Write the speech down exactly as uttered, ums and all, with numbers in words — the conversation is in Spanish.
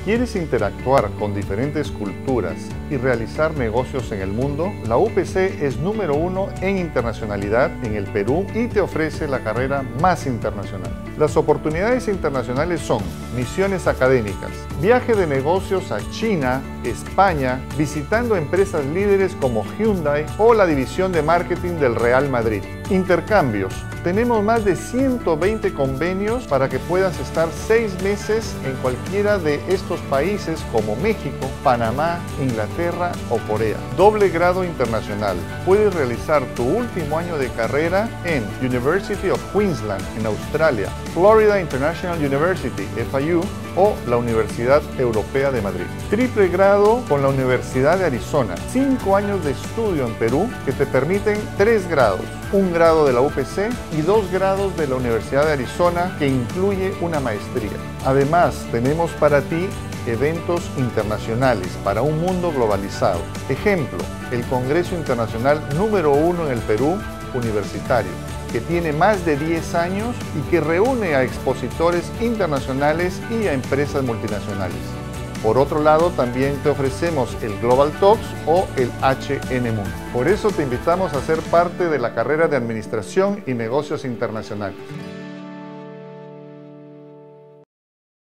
¿Quieres interactuar con diferentes culturas y realizar negocios en el mundo? La U P C es número uno en internacionalidad en el Perú y te ofrece la carrera más internacional. Las oportunidades internacionales son misiones académicas, viaje de negocios a China, España, visitando empresas líderes como Hyundai o la división de marketing del Real Madrid. Intercambios. Tenemos más de ciento veinte convenios para que puedas estar seis meses en cualquiera de estos países como México, Panamá, Inglaterra o Corea. Doble grado internacional. Puedes realizar tu último año de carrera en University of Queensland en Australia, Florida International University, F I U, o la Universidad Europea de Madrid. Triple grado con la Universidad de Arizona. Cinco años de estudio en Perú que te permiten tres grados. Un grado de la U P C y dos grados de la Universidad de Arizona que incluye una maestría. Además, tenemos para ti eventos internacionales para un mundo globalizado. Ejemplo, el Congreso Internacional número uno en el Perú universitario, que tiene más de diez años y que reúne a expositores internacionales y a empresas multinacionales. Por otro lado, también te ofrecemos el Global Talks o el H N Mundo. Por eso te invitamos a ser parte de la carrera de Administración y Negocios Internacionales.